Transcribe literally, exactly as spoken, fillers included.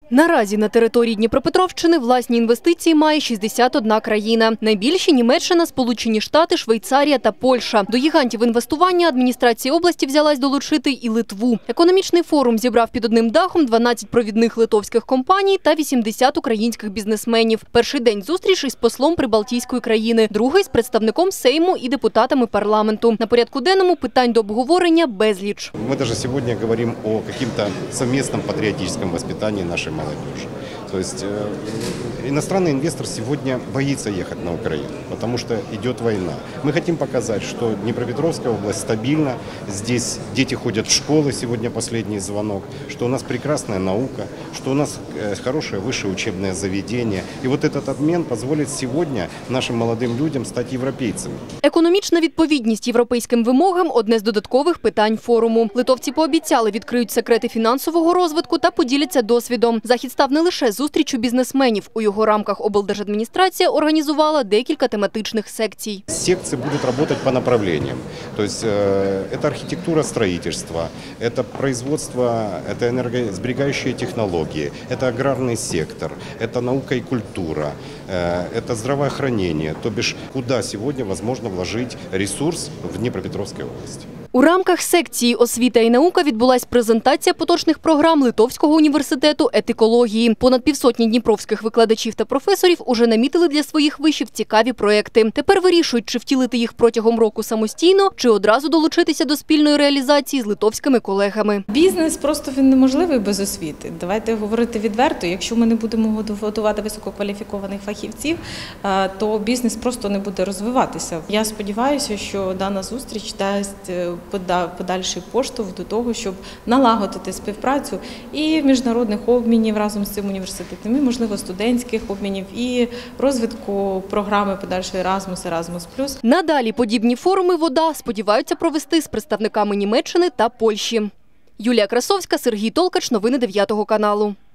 Наразі на території Дніпропетровщини власні інвестиції має шістдесят одна країна. Найбільші – Німеччина, Сполучені Штати, Швейцарія та Польща. До гігантів інвестування адміністрація області взялась долучити і Литву. Економічний форум зібрав під одним дахом дванадцять провідних литовських компаній та вісімдесят українських бізнесменів. Перший день зустріч із послом прибалтійської країни, другий – з представником Сейму і депутатами парламенту. На порядку денному питань до обговорення безліч. Ми навіть сьогодні говоримо о якому-то совместном патріотичному воспитанні нашої молодежи. То есть э, иностранный инвестор сегодня боится ехать на Украину, потому что идет война. Мы хотим показать, что Днепропетровская область стабильна, здесь дети ходят в школы, сегодня последний звонок, что у нас прекрасная наука, что у нас э, хорошее высшее учебное заведение. И вот этот обмен позволит сегодня нашим молодым людям стать европейцами. Економічна відповідність європейським вимогам – одне з додаткових питань форуму. Литовці пообіцяли, відкриють секрети фінансового розвитку та поділяться досвідом. Захід став не лише зустрічю бізнесменів. У його рамках облдержадміністрація організувала декілька тематичних секцій. Секции будут работать по направлениям. То есть э, это архитектура строительства, это производство, это энергосберегающие технологии, это аграрный сектор, это наука и культура, э, это здравоохранение. То бишь, куда сегодня возможно вложить ресурс в Днепропетровской области. У рамках секції «Освіта і наука» відбулась презентація поточних програм Литовського університету етикології. Понад півсотні дніпровських викладачів та професорів уже намітили для своїх вишів цікаві проекти. Тепер вирішують, чи втілити їх протягом року самостійно, чи одразу долучитися до спільної реалізації з литовськими колегами. Бізнес просто він неможливий без освіти. Давайте говорити відверто. Якщо ми не будемо готувати висококваліфікованих фахівців, то бізнес просто не буде розвиватися. Я сподіваюся, що дана зустріч дасть подальший поштовх до того, щоб налагодити співпрацю і міжнародних обмінів разом з цим університетом, і, можливо, студентських обмінів, і розвитку програми подальшої Erasmus, Erasmus плюс. Надалі подібні форуми «Вода» сподіваються провести з представниками Німеччини та Польщі. Юлія Красовська, Сергій Толкач. Новини дев'ятого каналу.